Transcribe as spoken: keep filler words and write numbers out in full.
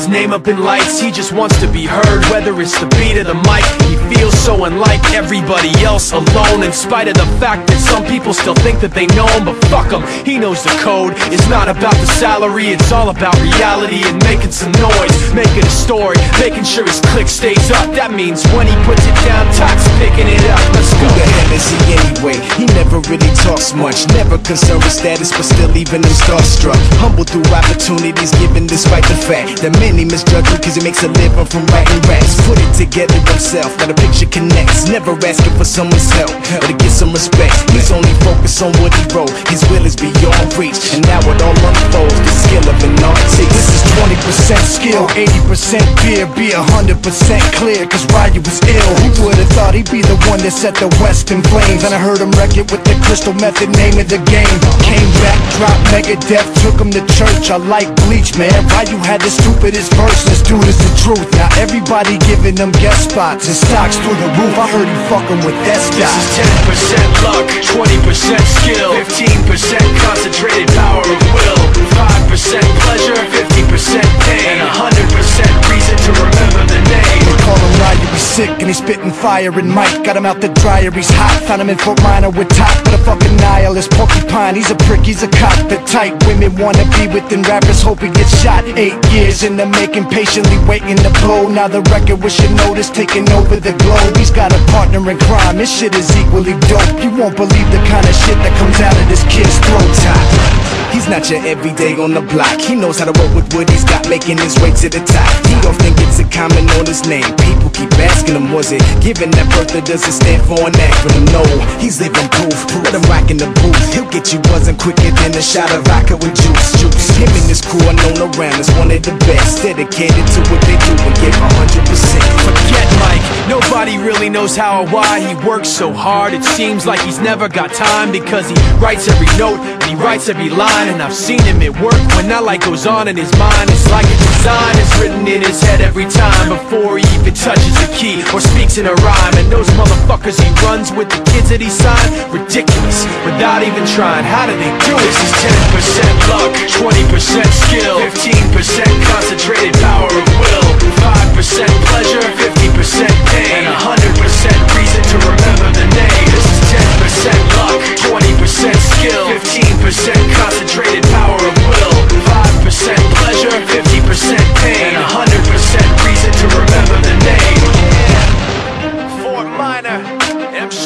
his name up in lights. He just wants to be heard, whether it's the beat or the mic. He feels so unlike everybody else, alone, in spite of the fact that some people still think that they know him. But fuck him, he knows the code. It's not about the salary, it's all about reality and making some noise, making a story, making sure his click stays up. That means when he puts it down, Tox picking it up. Let's go. Who the hell is he anyway? He never really talks much, never concerned with status, but still even him starstruck. Humble through opportunities given despite the fact that many misjudge him cause he makes a living from writing raps. Put it together himself, got a picture connects, never asking for someone's help or to get some respect. He's only focused on what he wrote, his will is beyond reach, and now it all unfolds, the skill of an artist. This is twenty percent skill, eighty percent fear, be one hundred percent clear, cause Ryu was ill. Who would've thought he'd be the one that set the West in flames? And I heard him wreck it with the Crystal Method, name of the game. Came back, dropped Megadeth, took him to church. I like Bleach, man, Ryu had the stupidest verse. This dude is the truth. Now everybody giving them guest spots and stocks through the roof. I heard he fucking with that stock. This is ten percent luck, twenty percent skill, fifteen percent concentrated power of will, five percent pleasure, fifty percent pain, and one hundred percent reason to remember the name. They call him Ryu, he's sick and he's spitting fire. And Mike got him out the dryer, he's hot. Found him in Fort Minor with top, but a fucking nihilist porcupine. He's a prick, he's a cop. The type women wanna be within rappers, hope he gets shot. Eight years in the making, patiently waiting to blow. Now the record with your notice taking over the globe. He's got a partner in crime, this shit is equally dope. You won't believe the kind of shit that comes out of this kid's throat. Top. He's not your everyday on the block. He knows how to work with what he's got, making his way to the top. He often gets a comment on his name. People keep asking him, was it given that birth that doesn't stand for an acronym? No, he's living proof. Let him rock in the booth. He'll get you buzzing quicker than a shot of vodka with juice. Juice. Him and his crew are known around as one of the best, dedicated to what they do and give one hundred percent. Forget Mike, nobody really knows how or why he works so hard. It seems like he's never got time, because he writes every note and he writes every line. And I've seen him at work when that light goes on in his mind. It's like a design is written in his head every time, before he even touches a key or speaks in a rhyme. And those motherfuckers he runs with, the kids that he signed, ridiculous, without even trying. How do they do it? This is ten percent luck, twenty percent skill, fifteen percent concentrated power of will, five percent pleasure, fifty percent pain, and one hundred percent reason to remember the name. This is ten percent luck, twenty percent skill, fifteen percent concentrated power of will, five percent pleasure, fifty percent pain, and one hundred percent reason to remember the name. Fort Minor, M.